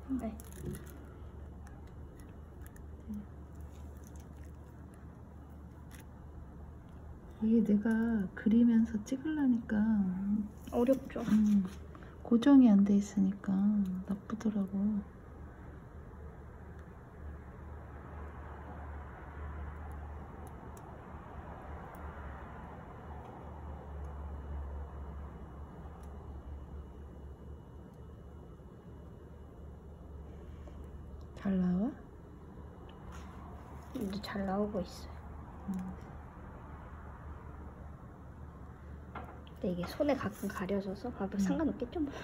네. 이게 내가 그리면서 찍으려니까 어렵죠. 고정이 안 돼 있으니까 나쁘더라고. 잘 나와? 이제 잘 나오고 있어요. 근데 이게 손에 가끔 가려져서 봐도 상관없겠죠 뭐.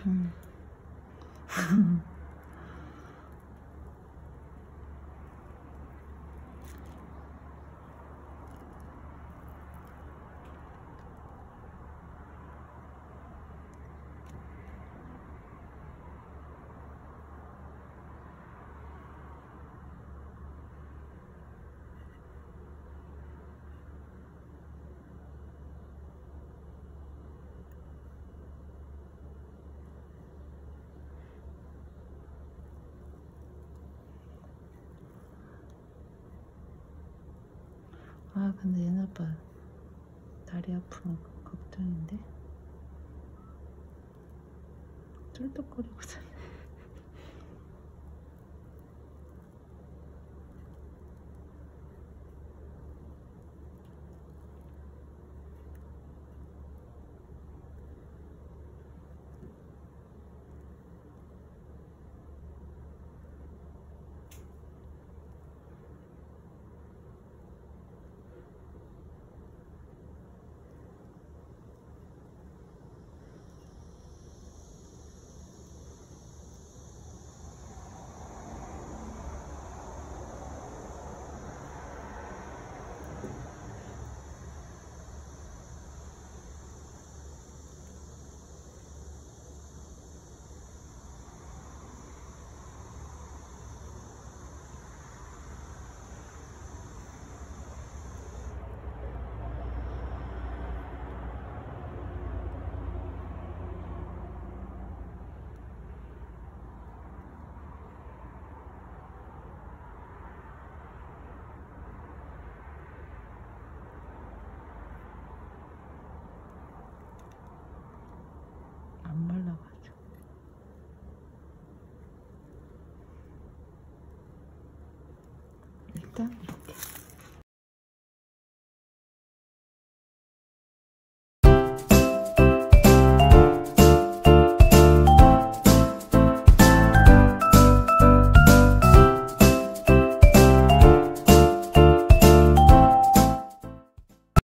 아 근데 얘네 아빠 다리 아프면 걱정인데. 쫄떡거리고 자. 안 말라가지고. 일단 이렇게.